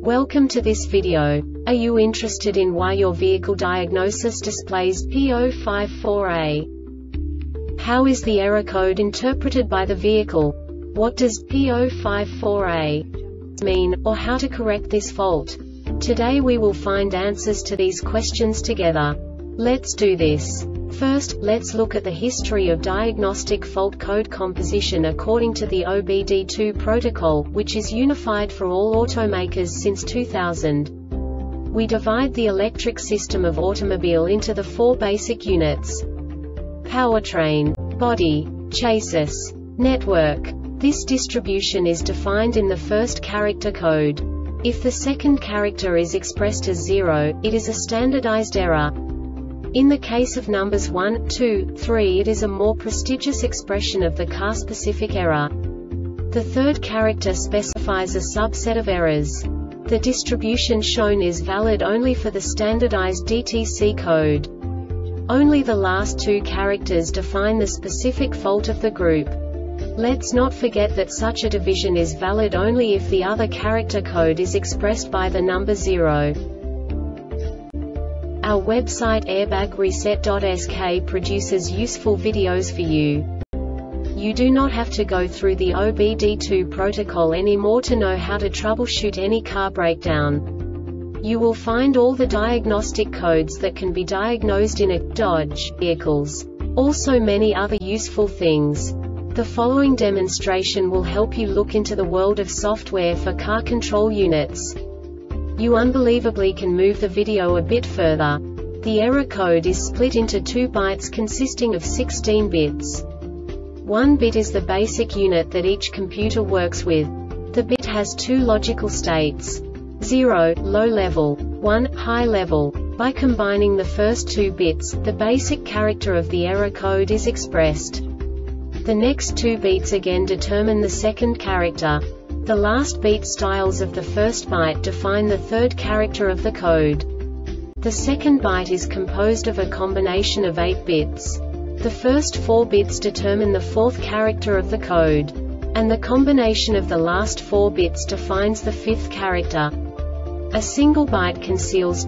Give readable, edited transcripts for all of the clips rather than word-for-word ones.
Welcome to this video. Are you interested in why your vehicle diagnosis displays P054A? How is the error code interpreted by the vehicle? What does P054A mean, or how to correct this fault? Today we will find answers to these questions together. Let's do this. First, let's look at the history of diagnostic fault code composition according to the OBD2 protocol, which is unified for all automakers since 2000. We divide the electric system of automobile into the four basic units: powertrain, body, chassis, network. This distribution is defined in the first character code. If the second character is expressed as 0, it is a standardized error. In the case of numbers 1, 2, 3, it is a more prestigious expression of the car-specific error. The third character specifies a subset of errors. The distribution shown is valid only for the standardized DTC code. Only the last two characters define the specific fault of the group. Let's not forget that such a division is valid only if the other character code is expressed by the number 0. Our website airbagreset.sk produces useful videos for you. You do not have to go through the OBD2 protocol anymore to know how to troubleshoot any car breakdown. You will find all the diagnostic codes that can be diagnosed in a Dodge vehicles. Also many other useful things. The following demonstration will help you look into the world of software for car control units. You unbelievably can move the video a bit further. The error code is split into 2 bytes consisting of 16 bits. 1 bit is the basic unit that each computer works with. The bit has 2 logical states: 0, low level, 1, high level. By combining the first 2 bits, the basic character of the error code is expressed. The next 2 beats again determine the second character. The last beat styles of the first byte define the third character of the code. The second byte is composed of a combination of 8 bits. The first 4 bits determine the fourth character of the code. And the combination of the last 4 bits defines the fifth character. A single byte conceals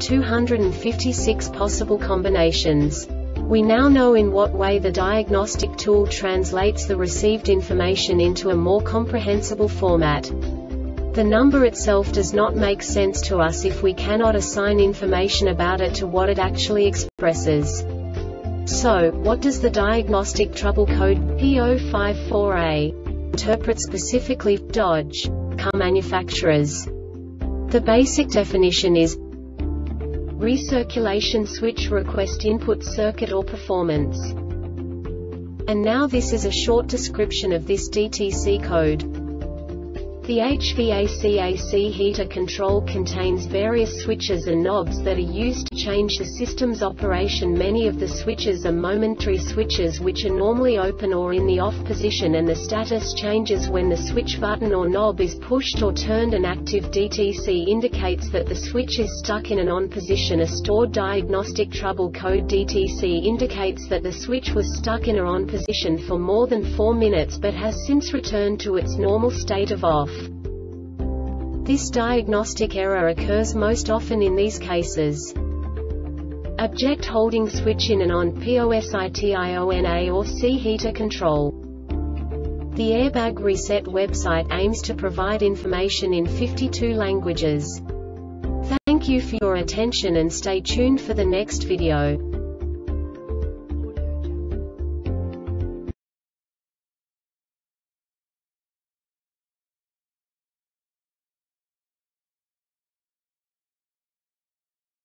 256 possible combinations. We now know in what way the diagnostic tool translates the received information into a more comprehensible format. The number itself does not make sense to us if we cannot assign information about it to what it actually expresses. So, what does the diagnostic trouble code P054A interpret specifically for Dodge car manufacturers? The basic definition is recirculation switch request input circuit or performance. And now this is a short description of this DTC code. The HVAC/AC heater control contains various switches and knobs that are used to change the system's operation. Many of the switches are momentary switches which are normally open or in the off position, and the status changes when the switch button or knob is pushed or turned. An active DTC indicates that the switch is stuck in an on position. A stored diagnostic trouble code DTC indicates that the switch was stuck in an on position for more than 4 minutes but has since returned to its normal state of off. This diagnostic error occurs most often in these cases: object holding switch in an on POSITIONA or C heater control. The Airbag Reset website aims to provide information in 52 languages. Thank you for your attention and stay tuned for the next video.